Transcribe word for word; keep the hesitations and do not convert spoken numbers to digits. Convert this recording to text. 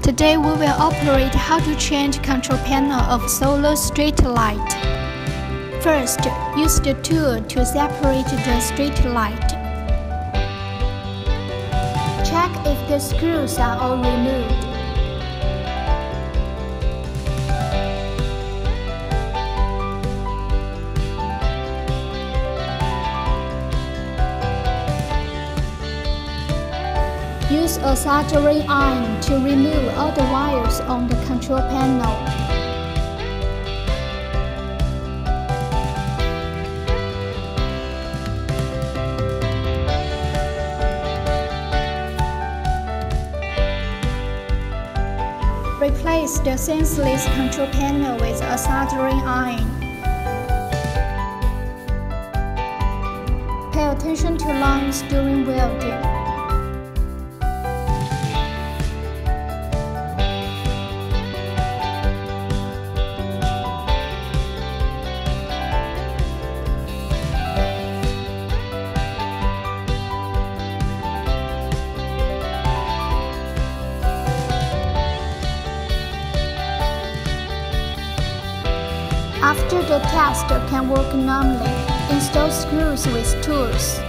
Today we will operate how to change control panel of solar street light. First, use the tool to separate the street light. Check if the screws are all removed. Use a soldering iron to remove all the wires on the control panel. Replace the senseless control panel with a soldering iron. Pay attention to lines during welding. After the test can work normally, install screws with tools.